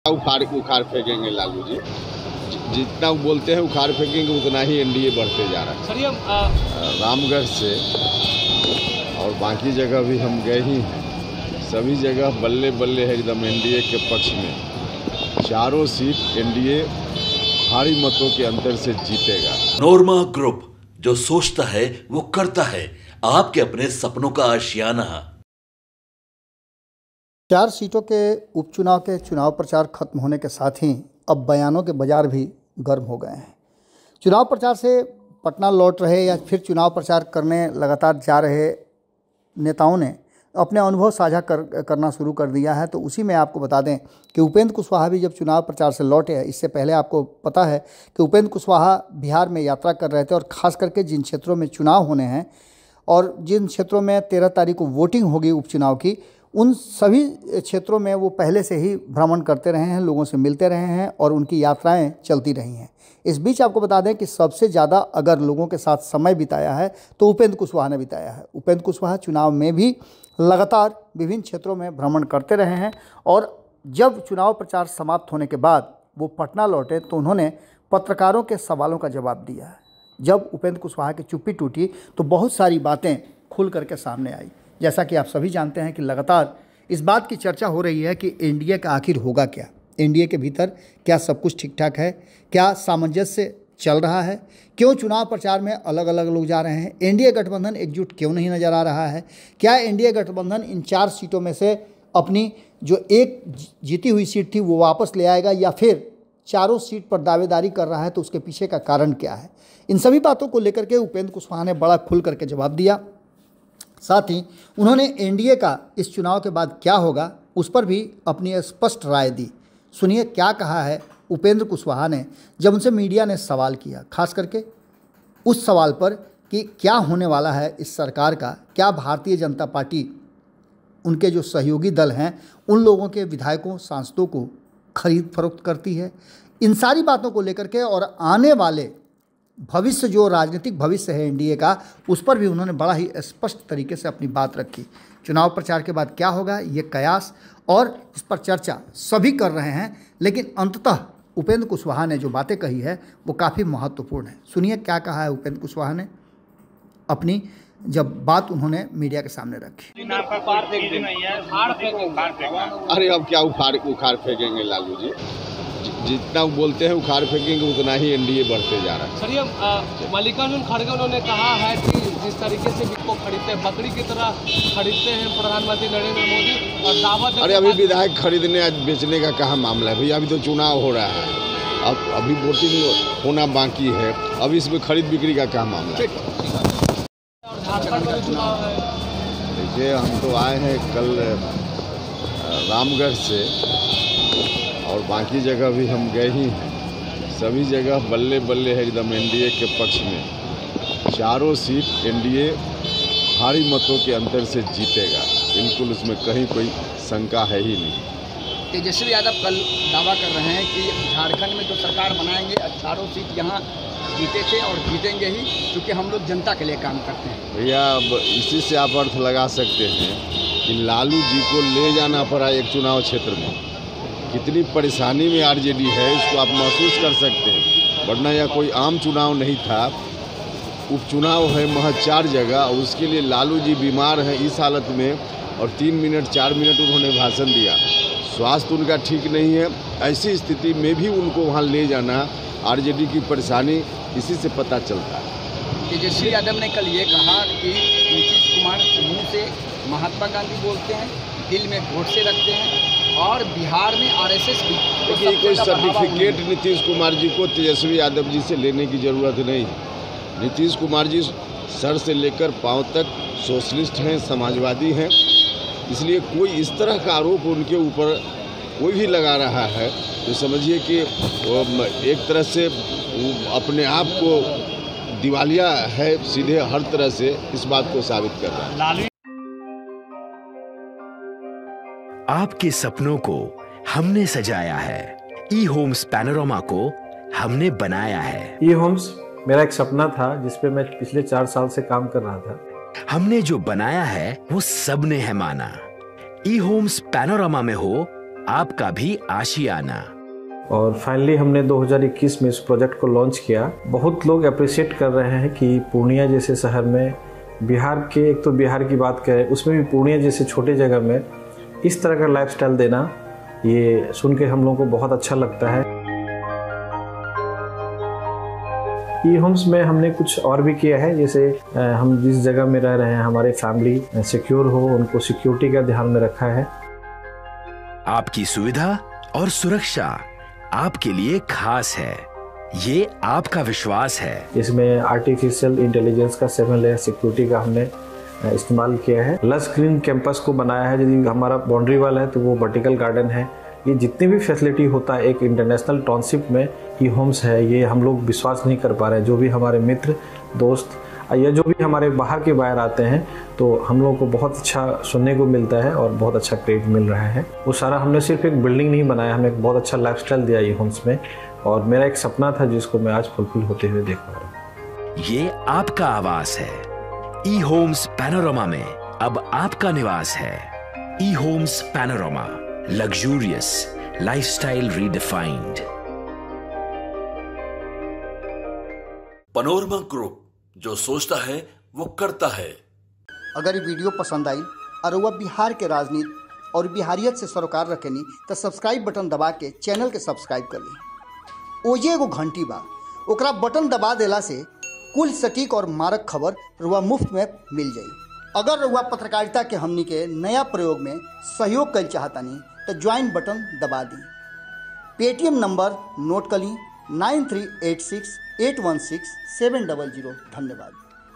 उखाड़ फेंकेंगे लालू जी। जितना वो बोलते हैं उखाड़ फेंकेंगे उतना ही एनडीए बढ़ते जा रहा है। सर रामगढ़ से और बाकी जगह भी हम गए ही हैं, सभी जगह बल्ले बल्ले है एकदम एनडीए के पक्ष में। चारों सीट एनडीए भारी मतों के अंतर से जीतेगा। नोरमा ग्रुप, जो सोचता है वो करता है। आपके अपने सपनों का आशियाना। 4 सीटों के उपचुनाव के चुनाव प्रचार खत्म होने के साथ ही अब बयानों के बाजार भी गर्म हो गए हैं। चुनाव प्रचार से पटना लौट रहे या फिर चुनाव प्रचार करने लगातार जा रहे नेताओं ने अपने अनुभव साझा करना शुरू कर दिया है। तो उसी में आपको बता दें कि उपेंद्र कुशवाहा भी जब चुनाव प्रचार से लौटे हैं, इससे पहले आपको पता है कि उपेंद्र कुशवाहा बिहार में यात्रा कर रहे थे और ख़ास करके जिन क्षेत्रों में चुनाव होने हैं और जिन क्षेत्रों में 13 तारीख को वोटिंग होगी उपचुनाव की, उन सभी क्षेत्रों में वो पहले से ही भ्रमण करते रहे हैं, लोगों से मिलते रहे हैं और उनकी यात्राएं चलती रही हैं। इस बीच आपको बता दें कि सबसे ज़्यादा अगर लोगों के साथ समय बिताया है तो उपेंद्र कुशवाहा ने बिताया है। उपेंद्र कुशवाहा चुनाव में भी लगातार विभिन्न क्षेत्रों में भ्रमण करते रहे हैं और जब चुनाव प्रचार समाप्त होने के बाद वो पटना लौटे तो उन्होंने पत्रकारों के सवालों का जवाब दिया है। जब उपेंद्र कुशवाहा की चुप्पी टूटी तो बहुत सारी बातें खुल करके सामने आई। जैसा कि आप सभी जानते हैं कि लगातार इस बात की चर्चा हो रही है कि एनडीए का आखिर होगा क्या, एनडीए के भीतर क्या सब कुछ ठीक ठाक है, क्या सामंजस्य चल रहा है, क्यों चुनाव प्रचार में अलग अलग लोग जा रहे हैं, एनडीए गठबंधन एकजुट क्यों नहीं नज़र आ रहा है, क्या एनडीए गठबंधन इन 4 सीटों में से अपनी जो एक जीती हुई सीट थी वो वापस ले आएगा या फिर चारों सीट पर दावेदारी कर रहा है, तो उसके पीछे का कारण क्या है। इन सभी बातों को लेकर के उपेंद्र कुशवाहा ने बड़ा खुल करके जवाब दिया। साथ ही उन्होंने एनडीए का इस चुनाव के बाद क्या होगा उस पर भी अपनी स्पष्ट राय दी। सुनिए क्या कहा है उपेंद्र कुशवाहा ने जब उनसे मीडिया ने सवाल किया, खास करके उस सवाल पर कि क्या होने वाला है इस सरकार का, क्या भारतीय जनता पार्टी उनके जो सहयोगी दल हैं उन लोगों के विधायकों सांसदों को खरीद फरोख्त करती है। इन सारी बातों को लेकर के और आने वाले भविष्य, जो राजनीतिक भविष्य है एनडीए का, उस पर भी उन्होंने बड़ा ही स्पष्ट तरीके से अपनी बात रखी। चुनाव प्रचार के बाद क्या होगा ये कयास और इस पर चर्चा सभी कर रहे हैं, लेकिन अंततः उपेंद्र कुशवाहा ने जो बातें कही है वो काफ़ी महत्वपूर्ण है। सुनिए क्या कहा है उपेंद्र कुशवाहा ने अपनी जब बात उन्होंने मीडिया के सामने रखी। अरे अब क्या उखाड़ फेंकेंगे लालू जी। जितना वो बोलते हैं उखाड़ फेंकेंगे उतना ही एनडीए बढ़ते जा रहा है। सर ये मल्लिकार्जुन खड़गे उन्होंने कहा है कि जिस तरीके से बिको खरीदते हैं, बकरी की तरह खरीदते हैं प्रधानमंत्री नरेंद्र मोदी और दावत। अरे अभी विधायक खरीदने बेचने का कहाँ मामला है भैया, अभी तो चुनाव हो रहा है, अब अभी वोटिंग होना बाकी है, अब इसमें खरीद बिक्री का क्या मामला है। देखिए हम तो आए हैं कल रामगढ़ से और बाकी जगह भी हम गए ही हैं, सभी जगह बल्ले बल्ले है एकदम एनडीए के पक्ष में। चारों सीट एनडीए भारी मतों के अंतर से जीतेगा, बिल्कुल उसमें कहीं कोई शंका है ही नहीं। तेजस्वी यादव कल दावा कर रहे हैं कि झारखंड में जो सरकार बनाएंगे चारों सीट यहाँ जीते थे और जीतेंगे ही, क्योंकि हम लोग जनता के लिए काम करते हैं। भैया अब इसी से आप अर्थ लगा सकते हैं कि लालू जी को ले जाना पड़ा एक चुनाव क्षेत्र में, कितनी परेशानी में आरजेडी है इसको आप महसूस कर सकते हैं। वरना यह कोई आम चुनाव नहीं था, उपचुनाव है महज 4 जगह और उसके लिए लालू जी बीमार हैं इस हालत में और 3 मिनट 4 मिनट उन्होंने भाषण दिया। स्वास्थ्य उनका ठीक नहीं है, ऐसी स्थिति में भी उनको वहाँ ले जाना, आरजेडी की परेशानी इसी से पता चलता है। तेजस्वी यादव ने कल ये कहा कि नीतीश कुमार मुँह से महात्मा गांधी बोलते हैं, दिल में गोडसे रखते हैं और बिहार में आरएसएस की देखिए कोई सर्टिफिकेट नीतीश कुमार जी को तेजस्वी यादव जी से लेने की ज़रूरत नहीं। नीतीश कुमार जी सर से लेकर पांव तक सोशलिस्ट हैं, समाजवादी हैं, इसलिए कोई इस तरह का आरोप उनके ऊपर कोई भी लगा रहा है तो समझिए कि एक तरह से अपने आप को दिवालिया है, सीधे हर तरह से इस बात को साबित कर रहा है। आपके सपनों को हमने सजाया है, ई होम्स पैनोरमा को हमने बनाया है। ई होम्स मेरा एक सपना था जिस पे मैं पिछले 4 साल से काम कर रहा था। हमने जो बनाया है वो सबने है माना। ई होम्स पैनोरमा में हो आपका भी आशियाना। और फाइनली हमने 2021 में इस प्रोजेक्ट को लॉन्च किया। बहुत लोग अप्रिशिएट कर रहे हैं कि पूर्णिया जैसे शहर में, बिहार के, एक तो बिहार की बात करें उसमें भी पूर्णिया जैसे छोटे जगह में इस तरह का लाइफस्टाइल देना, ये सुन के हम लोगों को बहुत अच्छा लगता है। ई होम्स में हमने कुछ और भी किया है, जैसे हम जिस जगह में रह रहे हैं हमारे फैमिली सिक्योर हो, उनको सिक्योरिटी का ध्यान में रखा है। आपकी सुविधा और सुरक्षा आपके लिए खास है, ये आपका विश्वास है। इसमें आर्टिफिशियल इंटेलिजेंस का 7 लेयर सिक्योरिटी का हमने इस्तेमाल किया है। लस ग्रीन कैंपस को बनाया है। यदि हमारा बाउंड्री वाल है तो वो वर्टिकल गार्डन है। ये जितनी भी फैसिलिटी होता है एक इंटरनेशनल टाउनशिप में ई होम्स है, ये हम लोग विश्वास नहीं कर पा रहे हैं। जो भी हमारे मित्र दोस्त या जो भी हमारे बाहर के बाहर आते हैं तो हम लोगों को बहुत अच्छा सुनने को मिलता है और बहुत अच्छा क्रेडिट मिल रहा है। वो सारा हमने सिर्फ एक बिल्डिंग नहीं बनाया, हमें एक बहुत अच्छा लाइफस्टाइल दिया ई होम्स में, और मेरा एक सपना था जिसको मैं आज फुलफिल होते हुए देख पा रहा हूँ। ये आपका आवास है। ई होम्स पैनोरामा में अब आपका निवास है। E Homes Panorama, luxurious lifestyle redefined. Panorama group, जो सोचता है वो करता है। अगर ये वीडियो पसंद आई और वह बिहार के राजनीति और बिहारियत से सरोकार रखेनी तो सब्सक्राइब बटन दबा के चैनल के सब्सक्राइब कर ली। ओजे एगो घंटी बा, ओकरा बटन दबा देला से कुल सटीक और मारक खबर रुआ मुफ्त में मिल जाई। अगर रुआ पत्रकारिता के हमनी के नया प्रयोग में सहयोग कर चाहतानी तो ज्वाइन बटन दबा दी। पेटीएम नंबर नोट कर ली 9386816700। धन्यवाद।